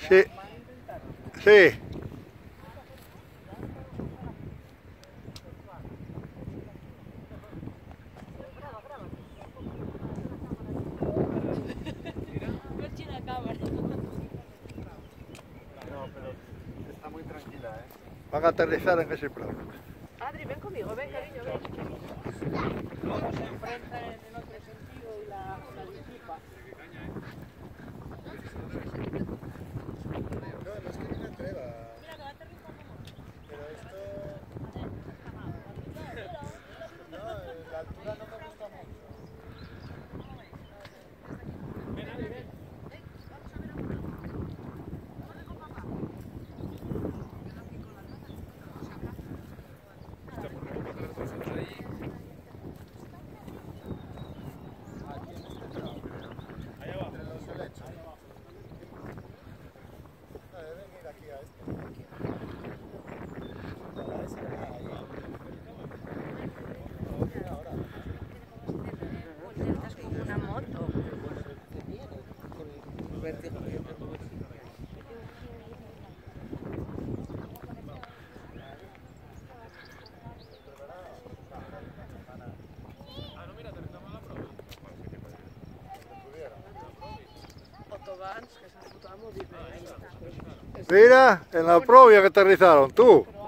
Sí. Sí. No, pero está muy tranquila, ¿eh? Van a aterrizar en ese plano. Adri, ven conmigo, ven, cariño, ven. Luego se enfrenta en otro sentido y la disipa. No, no es que no me atreva. Pero esto... No, la altura no me gusta mucho. Una moto. Mira, en la propia que aterrizaron, tú.